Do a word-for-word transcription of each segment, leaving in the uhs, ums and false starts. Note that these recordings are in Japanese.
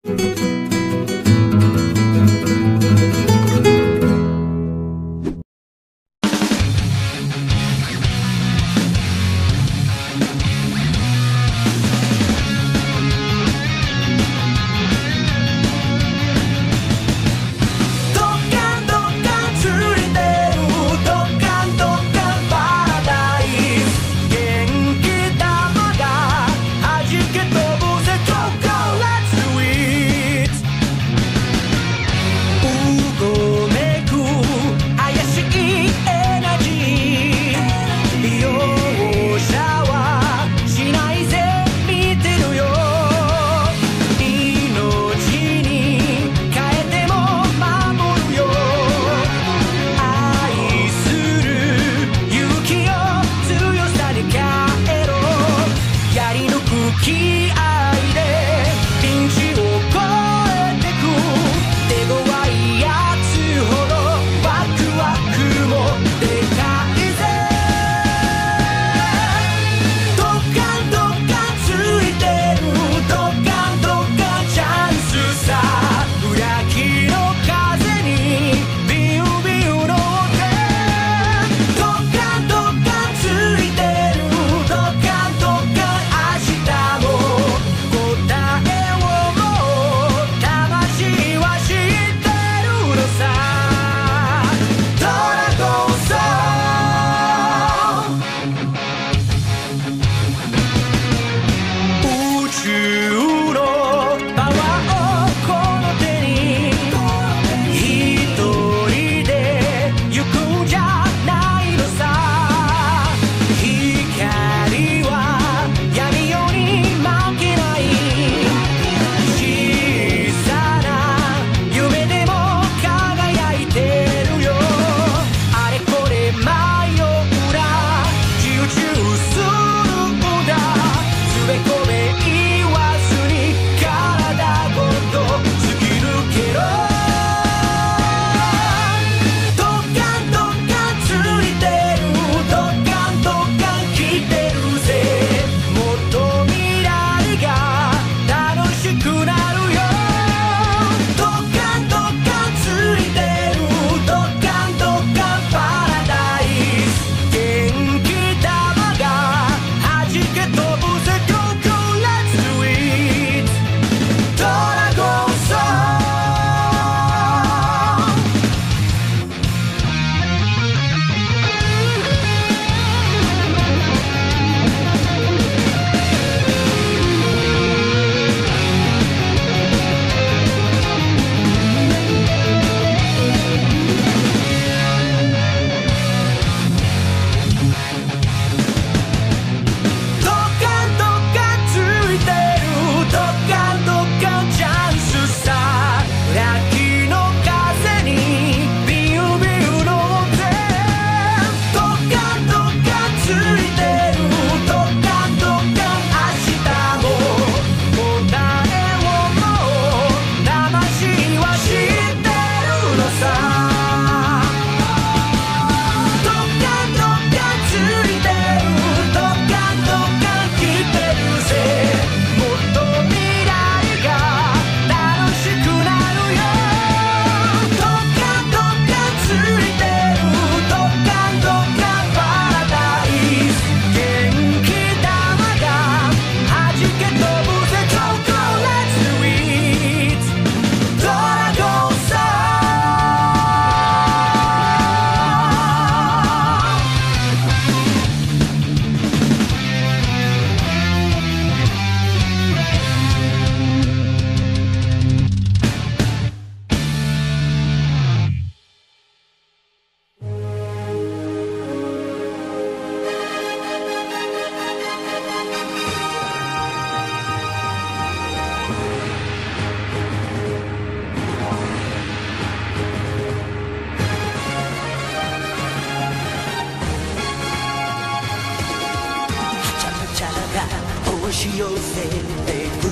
し寄せてく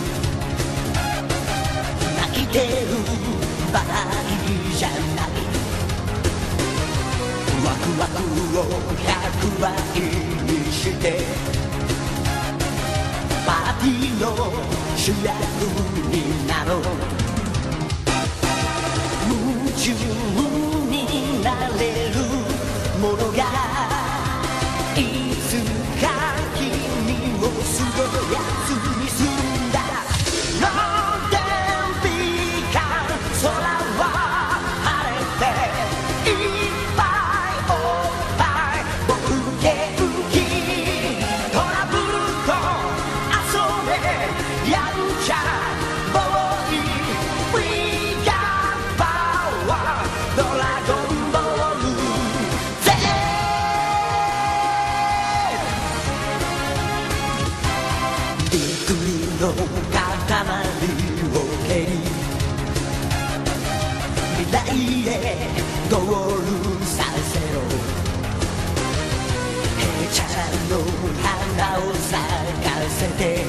泣いてる場合じゃないワクワクをひゃくばいにしてパーティーの主役になろう夢中になれるものがいつか君をすごいやつにするんだノーデンビーカー空は晴れていっぱいおっぱい僕元気トラブルと遊べやんちゃボーイ We got power ドラゴンボールぜびっくりの塊を蹴り未来へゴールさせろ平ちゃんの花を咲かせて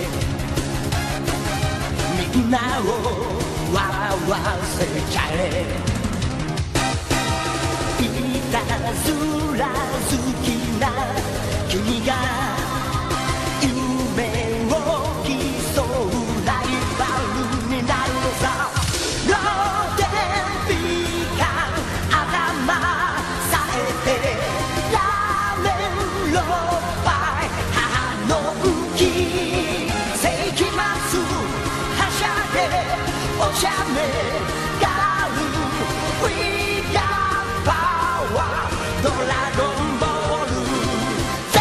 みんなを笑わせちゃえいたずら好きな君が夢を競うライバルになるのさローデンビーカー頭さえてラーメンろっぱい母の浮き世紀末はしゃげおしゃれガール We got power ドラゴンボールぜ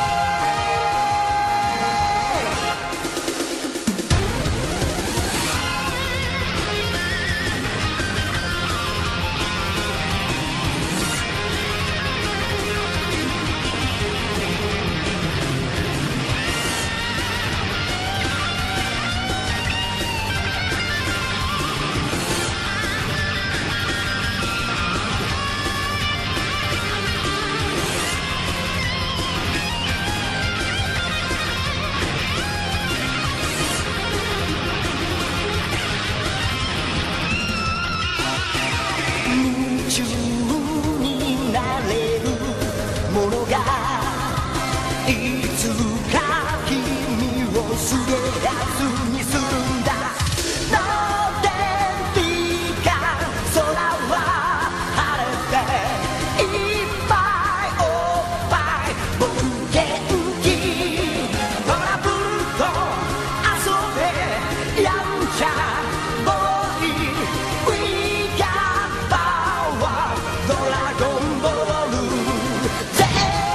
夢中になれるものがいつか君をすげえやつにするんだノーデンビーカー空は晴れていっぱいおっぱい僕元気トラブルと遊べやんちゃボーイ We got power ドラゴンボールぜ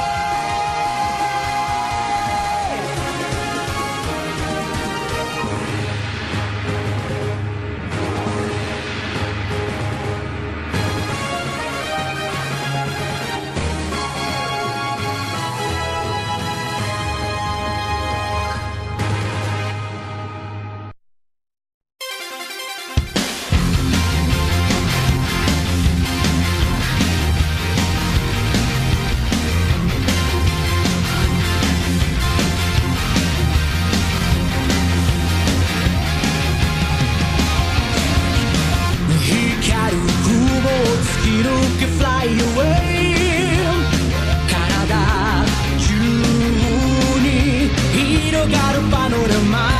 光る雲を突き抜け Fly away 体中に広がるパノラマ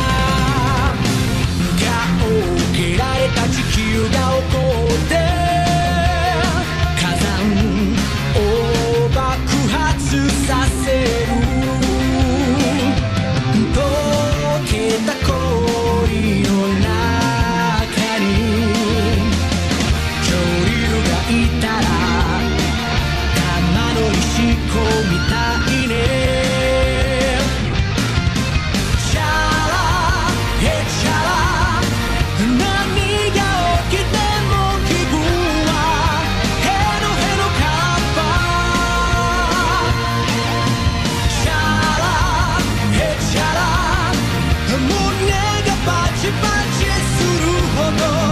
が受けられた地球が起こって火山を爆発させる溶けた氷の中にいたら玉の石こうみたいねチャラヘチャラ何が起きても気分はヘロヘロカッパチャラヘチャラ胸がバチバチするほど